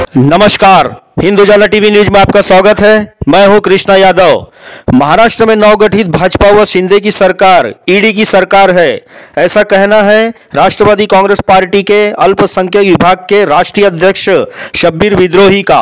नमस्कार, हिंद उजाला TV news में आपका स्वागत है। मैं हूं कृष्णा यादव। महाराष्ट्र में नवगठित भाजपा व शिंदे की सरकार ईडी की सरकार है, ऐसा कहना है राष्ट्रवादी कांग्रेस पार्टी के अल्पसंख्यक विभाग के राष्ट्रीय अध्यक्ष शब्बीर विद्रोही का।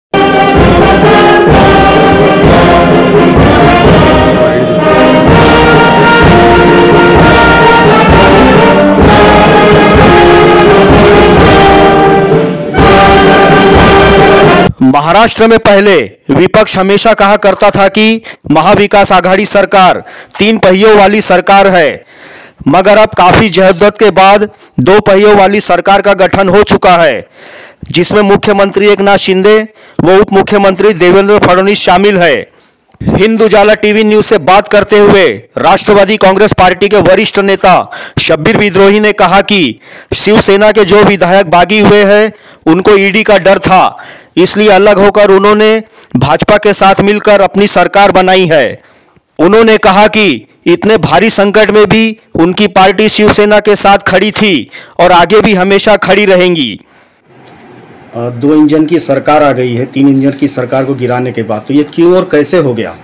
महाराष्ट्र में पहले विपक्ष हमेशा कहा करता था कि महाविकास आघाड़ी सरकार 3 पहियों वाली सरकार है, मगर अब काफी जहदत के बाद 2 पहियों वाली सरकार का गठन हो चुका है, जिसमें मुख्यमंत्री एकनाथ शिंदे व उप मुख्यमंत्री देवेंद्र फडणवीस शामिल है। हिंद उजाला टीवी न्यूज से बात करते हुए राष्ट्रवादी कांग्रेस पार्टी के वरिष्ठ नेता शब्बीर विद्रोही ने कहा कि शिवसेना के जो विधायक बागी हुए हैं उनको ईडी का डर था, इसलिए अलग होकर उन्होंने भाजपा के साथ मिलकर अपनी सरकार बनाई है। उन्होंने कहा कि इतने भारी संकट में भी उनकी पार्टी शिवसेना के साथ खड़ी थी और आगे भी हमेशा खड़ी रहेंगी। 2 इंजन की सरकार आ गई है 3 इंजन की सरकार को गिराने के बाद, तो ये क्यों और कैसे हो गया?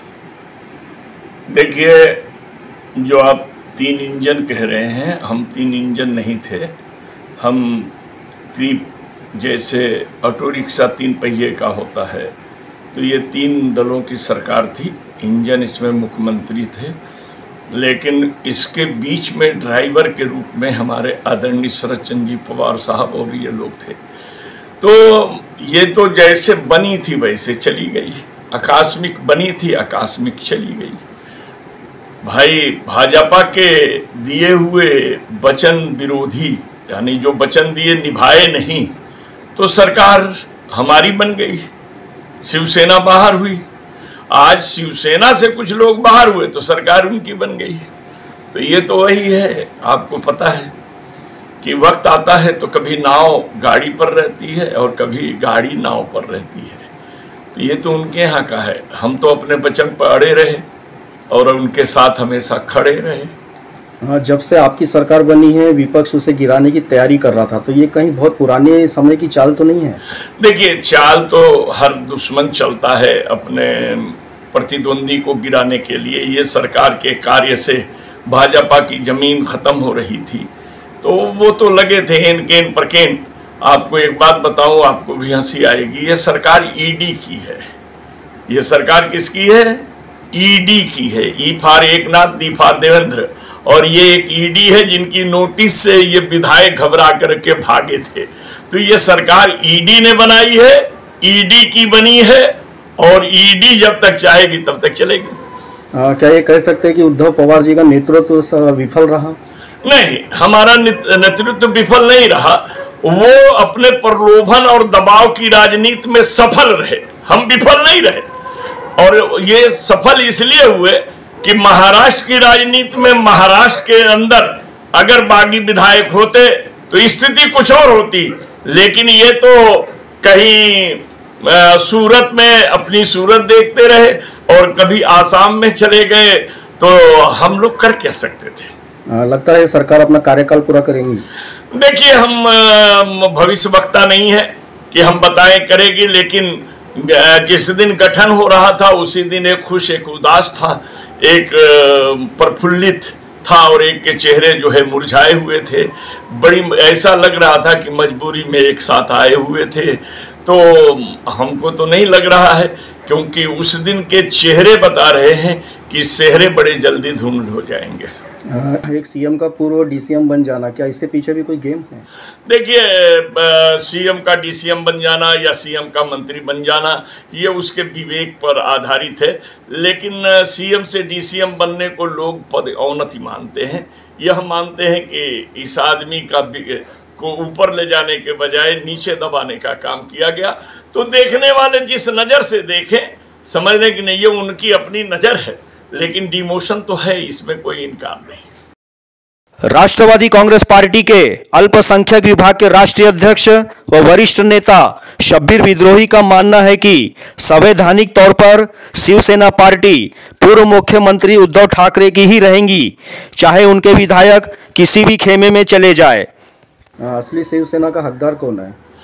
देखिए, जो आप 3 इंजन कह रहे हैं, हम 3 इंजन नहीं थे। हम जैसे ऑटो रिक्शा 3 पहिए का होता है, तो ये 3 दलों की सरकार थी। इंजन इसमें मुख्यमंत्री थे, लेकिन इसके बीच में ड्राइवर के रूप में हमारे आदरणीय शरद चंद्र जी पवार साहब और ये लोग थे। तो ये तो जैसे बनी थी वैसे चली गई, आकस्मिक बनी थी आकस्मिक चली गई। भाई, भाजपा के दिए हुए वचन विरोधी, यानी जो वचन दिए निभाए नहीं, तो सरकार हमारी बन गई, शिवसेना बाहर हुई। आज शिवसेना से कुछ लोग बाहर हुए तो सरकार उनकी बन गई। तो ये तो वही है, आपको पता है कि वक्त आता है तो कभी नाव गाड़ी पर रहती है और कभी गाड़ी नाव पर रहती है। तो ये तो उनके यहाँ का है। हम तो अपने वचन पर अड़े रहे और उनके साथ हमेशा खड़े रहे। हाँ, जब से आपकी सरकार बनी है विपक्ष उसे गिराने की तैयारी कर रहा था, तो ये कहीं बहुत पुराने समय की चाल तो नहीं है? देखिए, चाल तो हर दुश्मन चलता है अपने प्रतिद्वंदी को गिराने के लिए। ये सरकार के कार्य से भाजपा की जमीन खत्म हो रही थी, तो वो तो लगे थे एन केन परकेन। आपको एक बात बताऊं, आपको भी हंसी आएगी, ये सरकार ईडी की है। ये सरकार किसकी है? ईडी की है। E for Eknath, D for Devendra. और ये एक ईडी है जिनकी नोटिस से ये विधायक घबरा करके भागे थे। तो ये सरकार ईडी ने बनाई है, ईडी की बनी है, और ईडी जब तक चाहेगी तब तक चलेगी। क्या ये कह सकते हैं कि उद्धव पवार जी का नेतृत्व विफल रहा? नहीं, हमारा नेतृत्व विफल नहीं रहा। वो अपने प्रलोभन और दबाव की राजनीति में सफल रहे, हम विफल नहीं रहे। और ये सफल इसलिए हुए कि महाराष्ट्र की राजनीति में, महाराष्ट्र के अंदर अगर बागी विधायक होते तो स्थिति कुछ और होती, लेकिन ये तो कहीं सूरत में अपनी सूरत देखते रहे और कभी आसाम में चले गए, तो हम लोग कर क्या सकते थे? लगता है सरकार अपना कार्यकाल पूरा करेंगी। देखिए, हम भविष्य वक्ता नहीं है कि हम बताएं करेगी, लेकिन जिस दिन गठन हो रहा था उसी दिन एक खुश एक उदास था, एक प्रफुल्लित था और एक के चेहरे जो है मुरझाए हुए थे। बड़ी ऐसा लग रहा था कि मजबूरी में एक साथ आए हुए थे। तो हमको तो नहीं लग रहा है, क्योंकि उस दिन के चेहरे बता रहे हैं कि चेहरे बड़े जल्दी धुंध हो जाएंगे। एक सीएम का पूर्व डीसीएम बन जाना, क्या इसके पीछे भी कोई गेम है? देखिए, सीएम का डीसीएम बन जाना या सीएम का मंत्री बन जाना, ये उसके विवेक पर आधारित है। लेकिन सीएम से डीसीएम बनने को लोग पदोन्नति मानते हैं। यह मानते हैं कि इस आदमी को ऊपर ले जाने के बजाय नीचे दबाने का काम किया गया। तो देखने वाले जिस नज़र से देखें, समझने की नहीं, ये उनकी अपनी नज़र है, लेकिन डिमोशन तो है, इसमें कोई इनकार नहीं। राष्ट्रवादी कांग्रेस पार्टी के अल्पसंख्यक विभाग के राष्ट्रीय अध्यक्ष व वरिष्ठ नेता शब्बीर विद्रोही का मानना है कि संवैधानिक तौर पर शिवसेना पार्टी पूर्व मुख्यमंत्री उद्धव ठाकरे की ही रहेंगी, चाहे उनके विधायक किसी भी खेमे में चले जाए। असली शिवसेना का हकदार कौन है?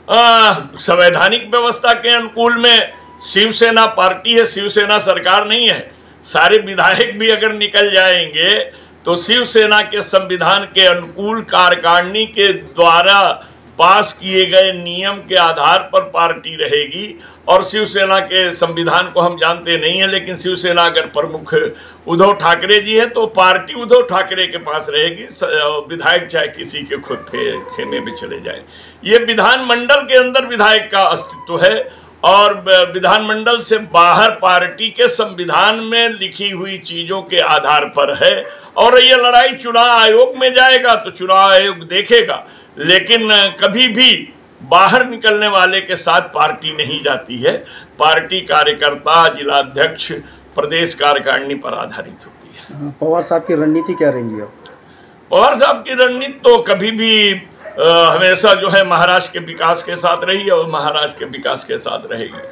संवैधानिक व्यवस्था के अनुकूल में शिवसेना पार्टी है, शिवसेना सरकार नहीं है। सारे विधायक भी अगर निकल जाएंगे तो शिवसेना के संविधान के अनुकूल कार्यकारिणी के द्वारा पास किए गए नियम के आधार पर पार्टी रहेगी। और शिवसेना के संविधान को हम जानते नहीं है, लेकिन शिवसेना अगर प्रमुख उद्धव ठाकरे जी हैं तो पार्टी उद्धव ठाकरे के पास रहेगी, विधायक चाहे किसी के खुद खेमे में चले जाए। ये विधानमंडल के अंदर विधायक का अस्तित्व है और विधानमंडल से बाहर पार्टी के संविधान में लिखी हुई चीजों के आधार पर है। और ये लड़ाई चुनाव आयोग में जाएगा तो चुनाव आयोग देखेगा, लेकिन कभी भी बाहर निकलने वाले के साथ पार्टी नहीं जाती है। पार्टी कार्यकर्ता, जिलाध्यक्ष, प्रदेश कार्यकारिणी पर आधारित होती है। पवार साहब की रणनीति क्या रहेंगी अब? पवार साहब की रणनीति तो कभी भी हमेशा जो है महाराष्ट्र के विकास के साथ रही और महाराष्ट्र के विकास के साथ रहेगी।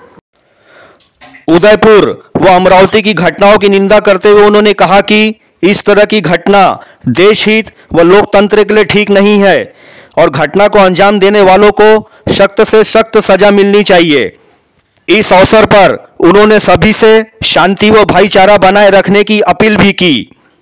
उदयपुर व अमरावती की घटनाओं की निंदा करते हुए उन्होंने कहा कि इस तरह की घटना देश हित व लोकतंत्र के लिए ठीक नहीं है और घटना को अंजाम देने वालों को सख्त से सख्त सजा मिलनी चाहिए। इस अवसर पर उन्होंने सभी से शांति व भाईचारा बनाए रखने की अपील भी की।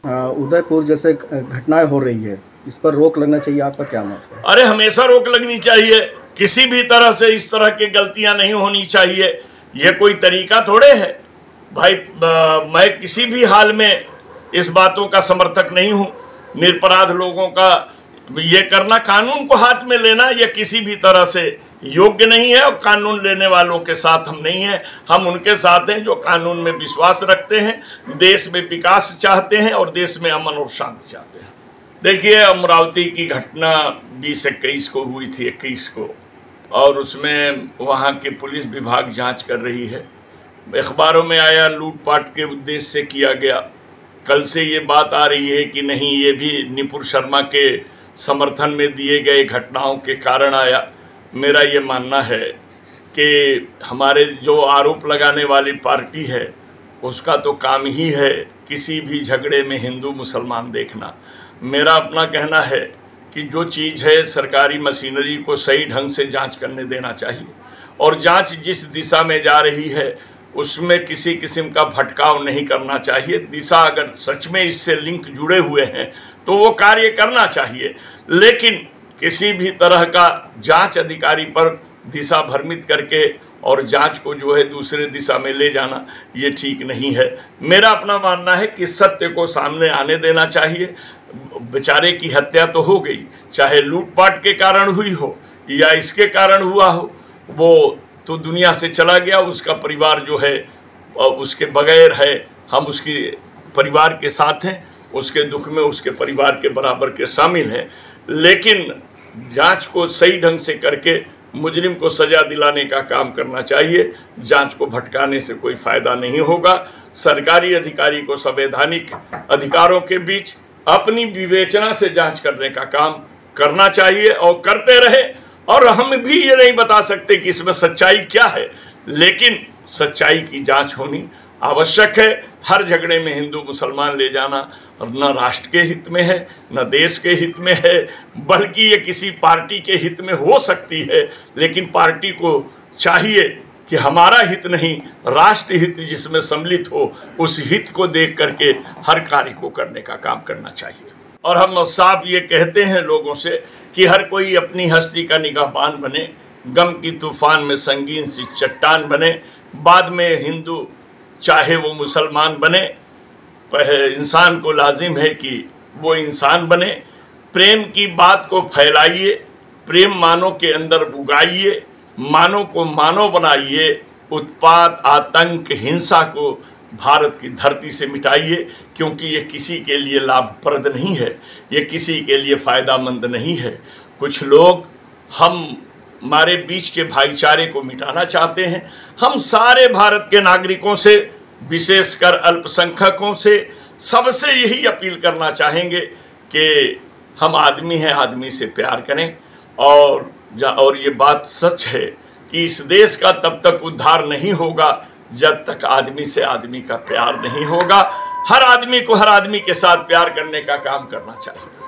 उदयपुर जैसे घटनाएं हो रही है, इस पर रोक लगना चाहिए, आपका क्या मत है? अरे हमेशा रोक लगनी चाहिए, किसी भी तरह से इस तरह की गलतियां नहीं होनी चाहिए। ये कोई तरीका थोड़े है भाई। मैं किसी भी हाल में इस बातों का समर्थक नहीं हूं। निरपराध लोगों का ये करना, कानून को हाथ में लेना, ये किसी भी तरह से योग्य नहीं है और कानून लेने वालों के साथ हम नहीं हैं। हम उनके साथ हैं जो कानून में विश्वास रखते हैं, देश में विकास चाहते हैं और देश में अमन और शांति चाहते हैं। देखिए, अमरावती की घटना 20-21 को हुई थी, 21 को, और उसमें वहाँ के पुलिस विभाग जांच कर रही है। अखबारों में आया लूटपाट के उद्देश्य से किया गया। कल से ये बात आ रही है कि नहीं, ये भी निपुर शर्मा के समर्थन में दिए गए घटनाओं के कारण आया। मेरा ये मानना है कि हमारे जो आरोप लगाने वाली पार्टी है उसका तो काम ही है किसी भी झगड़े में हिंदू मुसलमान देखना। मेरा अपना कहना है कि जो चीज़ है सरकारी मशीनरी को सही ढंग से जांच करने देना चाहिए और जांच जिस दिशा में जा रही है उसमें किसी किस्म का भटकाव नहीं करना चाहिए। दिशा अगर सच में इससे लिंक जुड़े हुए हैं तो वो कार्य करना चाहिए, लेकिन किसी भी तरह का जांच अधिकारी पर दिशा भ्रमित करके और जांच को जो है दूसरे दिशा में ले जाना ये ठीक नहीं है। मेरा अपना मानना है कि सत्य को सामने आने देना चाहिए। बेचारे की हत्या तो हो गई, चाहे लूटपाट के कारण हुई हो या इसके कारण हुआ हो, वो तो दुनिया से चला गया। उसका परिवार जो है उसके बगैर है, हम उसके परिवार के साथ हैं, उसके दुख में उसके परिवार के बराबर के शामिल हैं। लेकिन जांच को सही ढंग से करके मुजरिम को सजा दिलाने का काम करना चाहिए। जांच को भटकाने से कोई फायदा नहीं होगा। सरकारी अधिकारी को संवैधानिक अधिकारों के बीच अपनी विवेचना से जांच करने का काम करना चाहिए और करते रहे। और हम भी ये नहीं बता सकते कि इसमें सच्चाई क्या है, लेकिन सच्चाई की जांच होनी आवश्यक है। हर झगड़े में हिंदू मुसलमान ले जाना न राष्ट्र के हित में है, न देश के हित में है, बल्कि ये किसी पार्टी के हित में हो सकती है। लेकिन पार्टी को चाहिए कि हमारा हित नहीं, राष्ट्र हित जिसमें सम्मिलित हो, उस हित को देख करके हर कार्य को करने का काम करना चाहिए। और हम साफ ये कहते हैं लोगों से कि हर कोई अपनी हस्ती का निगाहबान बने, गम की तूफान में संगीन सी चट्टान बने। बाद में हिंदू चाहे वो मुसलमान बने, इंसान को लाजिम है कि वो इंसान बने। प्रेम की बात को फैलाइए, प्रेम मानव के अंदर उगाइए, मानव को मानव बनाइए। उत्पात, आतंक, हिंसा को भारत की धरती से मिटाइए, क्योंकि ये किसी के लिए लाभप्रद नहीं है, ये किसी के लिए फ़ायदामंद नहीं है। कुछ लोग हमारे बीच के भाईचारे को मिटाना चाहते हैं। हम सारे भारत के नागरिकों से, विशेषकर अल्पसंख्यकों से, सबसे यही अपील करना चाहेंगे कि हम आदमी हैं, आदमी से प्यार करें। और ये बात सच है कि इस देश का तब तक उद्धार नहीं होगा जब तक आदमी से आदमी का प्यार नहीं होगा। हर आदमी को हर आदमी के साथ प्यार करने का काम करना चाहिए।